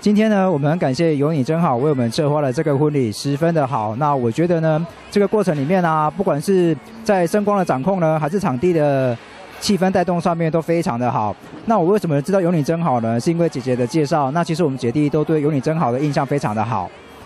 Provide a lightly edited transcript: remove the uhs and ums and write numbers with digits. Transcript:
今天呢，我们很感谢有你真好为我们策划了这个婚礼，十分的好。那我觉得呢，这个过程里面啊，不管是在声光的掌控呢，还是场地的气氛带动上面都非常的好。那我为什么知道有你真好呢？是因为姐姐的介绍。那其实我们姐弟都对有你真好的印象非常的好。